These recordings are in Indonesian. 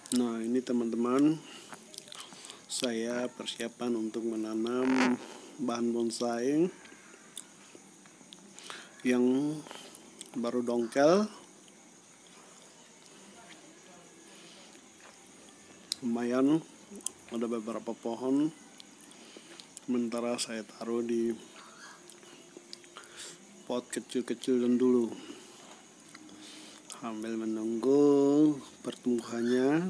Nah, ini teman-teman, saya persiapan untuk menanam bahan bonsai yang baru dongkel. Lumayan, ada beberapa pohon. Sementara saya taruh di pot kecil-kecil dulu sambil menunggu pertumbuhannya.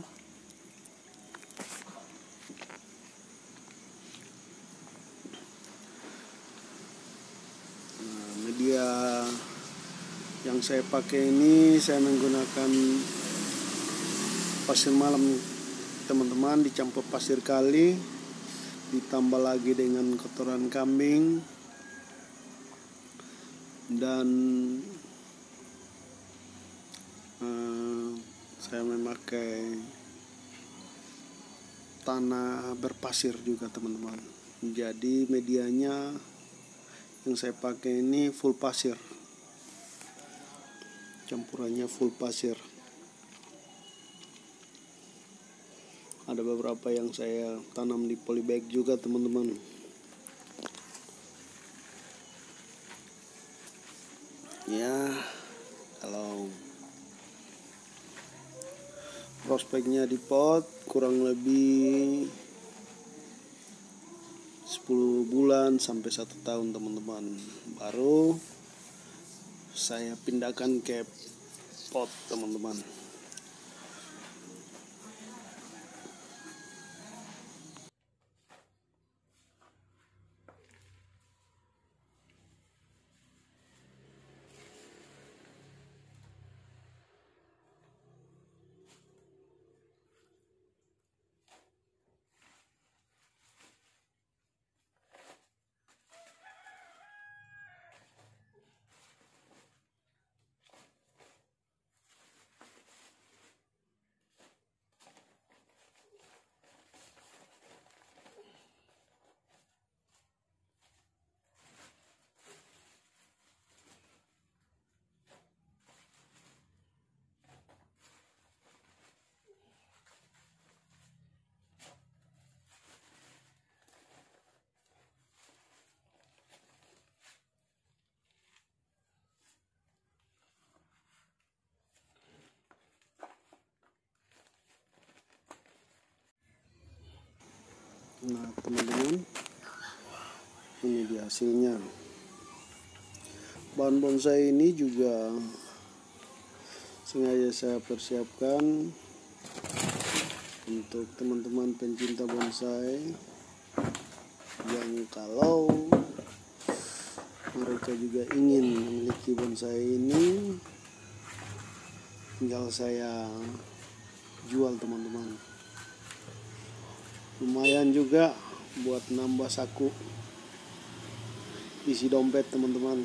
Nah, media yang saya pakai ini, saya menggunakan pasir malam teman-teman, dicampur pasir kali, ditambah lagi dengan kotoran kambing, dan saya memakai tanah berpasir juga teman-teman. Jadi medianya yang saya pakai ini full pasir, campurannya full pasir. Ada beberapa yang saya tanam di polybag juga teman-teman. Ya, kalau prospeknya di pot kurang lebih 10 bulan sampai 1 tahun teman-teman, baru saya pindahkan ke pot teman-teman. Nah teman-teman, ini dia hasilnya. Bahan bonsai ini juga sengaja saya persiapkan untuk teman-teman pencinta bonsai yang kalau mereka juga ingin memiliki bonsai ini, tinggal saya jual teman-teman. Lumayan juga buat nambah saku isi dompet teman-teman,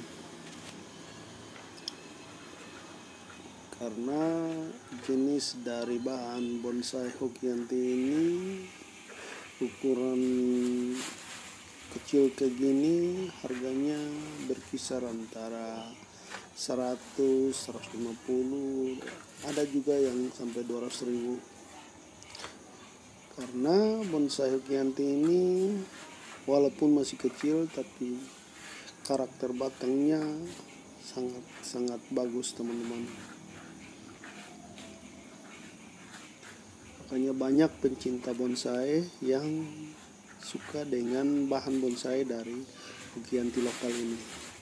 karena jenis dari bahan bonsai Hokianti ini ukuran kecil kayak gini harganya berkisar antara 100, 150, ada juga yang sampai 200.000. Karena bonsai Hokianti ini walaupun masih kecil tapi karakter batangnya sangat bagus teman-teman. Makanya banyak pencinta bonsai yang suka dengan bahan bonsai dari Hokianti lokal ini.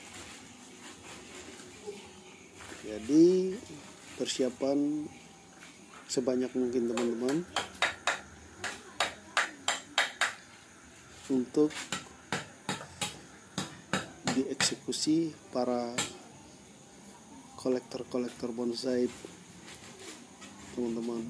Jadi persiapan sebanyak mungkin teman-teman untuk dieksekusi para kolektor bonsai teman-teman.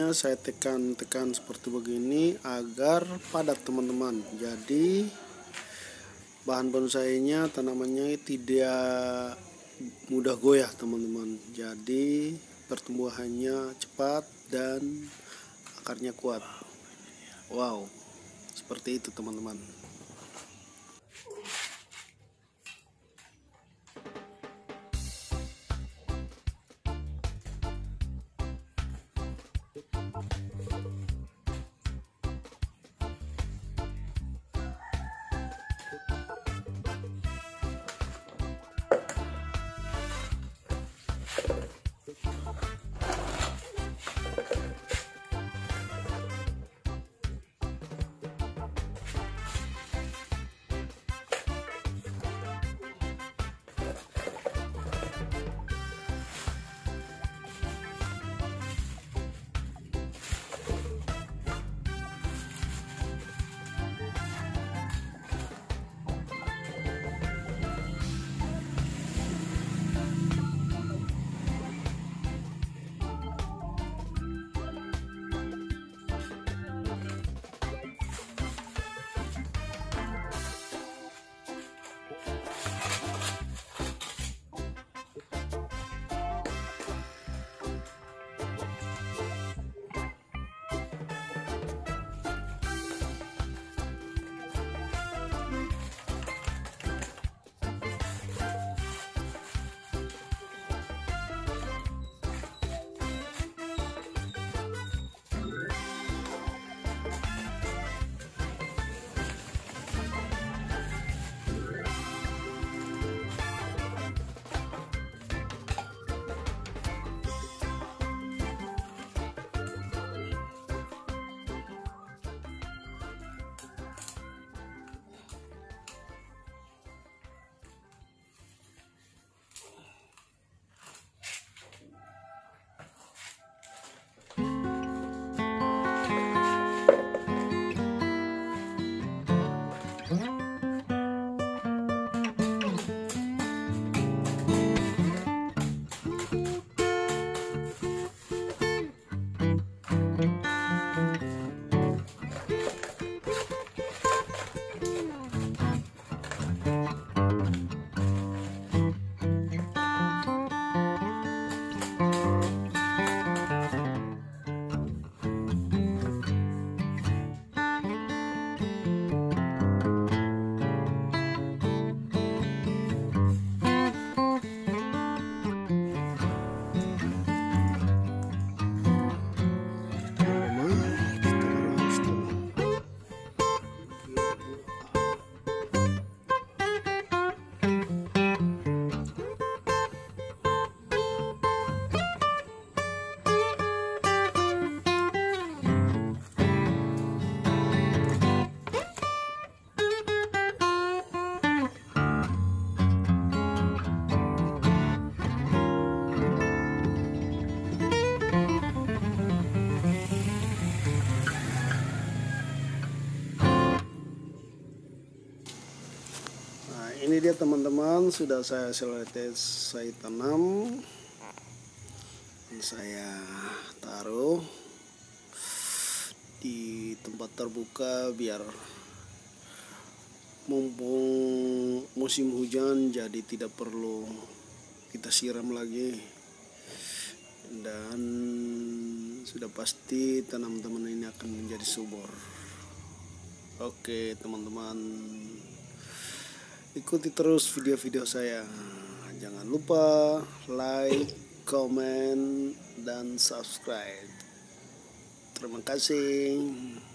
bonsainya saya tekan-tekan seperti begini agar padat teman-teman. Jadi bahan bonsainya, tanamannya tidak mudah goyah teman-teman. Jadi pertumbuhannya cepat dan akarnya kuat. Wow, seperti itu teman-teman. Ini dia teman-teman, sudah saya selesai saya tanam, saya taruh di tempat terbuka biar mumpung musim hujan, jadi tidak perlu kita siram lagi, dan sudah pasti tanaman-tanaman ini akan menjadi subur. Oke teman-teman, ikuti terus video-video saya. Jangan lupa like, comment, dan subscribe. Terima kasih.